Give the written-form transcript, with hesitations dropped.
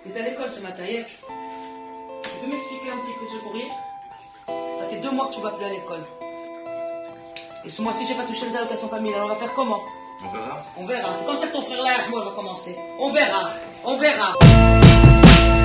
T'es à l'école ce matin, Yek. Tu peux m'expliquer un petit peu ce courir? Ça fait 2 mois que tu vas plus à l'école. Et ce mois-ci, j'ai pas touché les allocations familiales. On va faire comment? On verra. On verra. C'est comme ça que ton frère là, moi, va commencer. On verra. On verra.